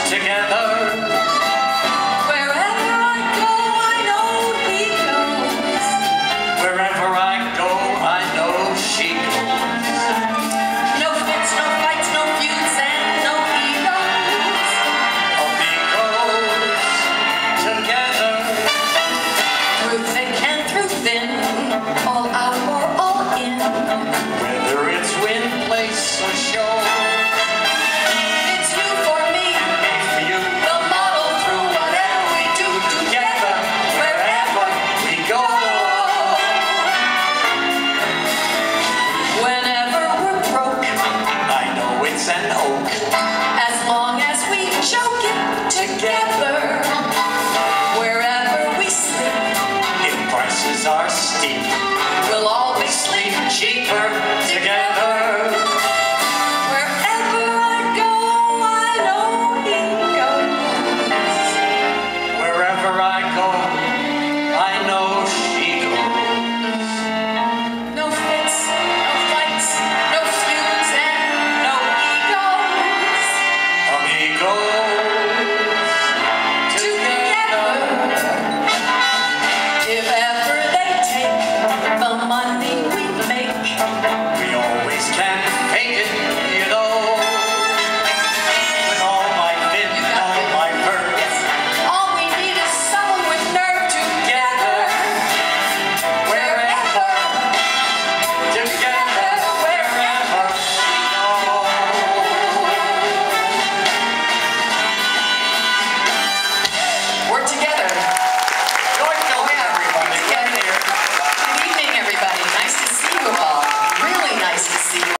together. Wherever I go, I know he goes. Wherever I go, I know she goes. No fits, no fights, no feuds, and no egos. Amigos together. Through thick and through thin, all out or all in. Whether it's win, place, or show. It's you for me, Me for you. the model through whatever we do together. Wherever we go. Whenever we're broke, I know it's an oak. as long as we choke it together.